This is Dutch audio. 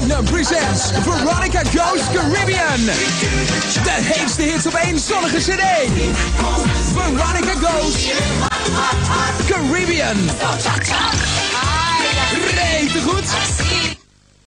Magnum presents Veronica Goes Carribean. De heetste hits op één zonnige CD. Veronica Goes Caribbean. Rete goed.